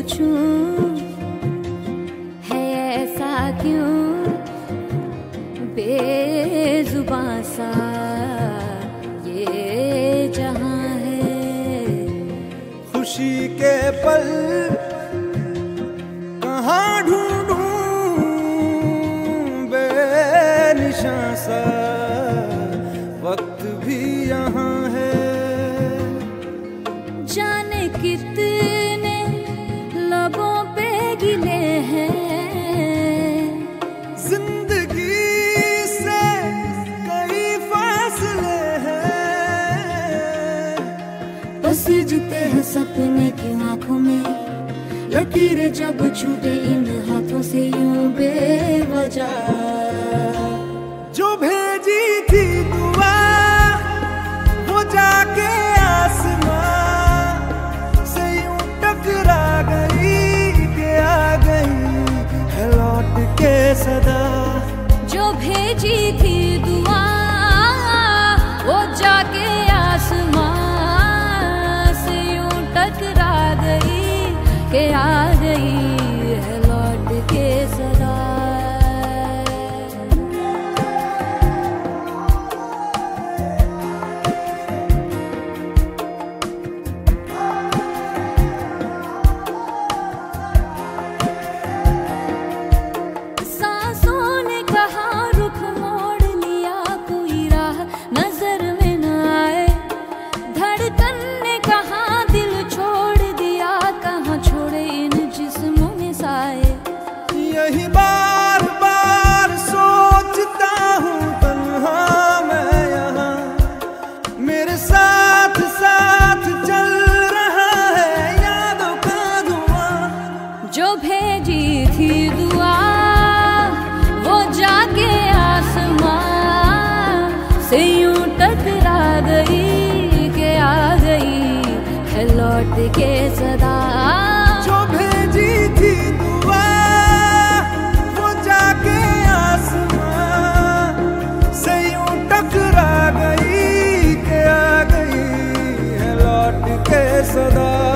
पूछूं है ऐसा क्यों बेजुबां सा ये जहां है। खुशी के पल कहाँ ढूंढूं बेनिशां सा वक्त भी यहाँ है। जाने कितने लबों पे गिले हैं जिंदगी से कई फासले हैं। बस जुते हैं सपने की आंखों में लकीरें जब छूटे इन हाथों से यूं बेवजह। जो भेजी थी दुआ वो जाके आसमां से यूं टकरा गई कि आ गई है लौट के सदा। जो भेजी थी दुआ वो जाके आसमां से यूं टकरा गई कि आ गई है लौट के सदा। यही बार बार सोचता हूँ तन्हा मैं यहाँ मेरे साथ साथ चल रहा है यादों का धुआं। जो भेजी थी दुआ वो जाके आसमां से यूं टकरा गई कि आ गई है लौट के सदा। जो भेजी थी दुआ वो जाके आसमां से यूं टकरा गई कि आ गई है लौट के सदा।